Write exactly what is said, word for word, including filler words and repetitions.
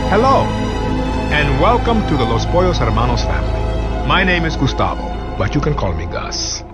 Hello, and welcome to the Los Pollos Hermanos family. My name is Gustavo, but you can call me Gus.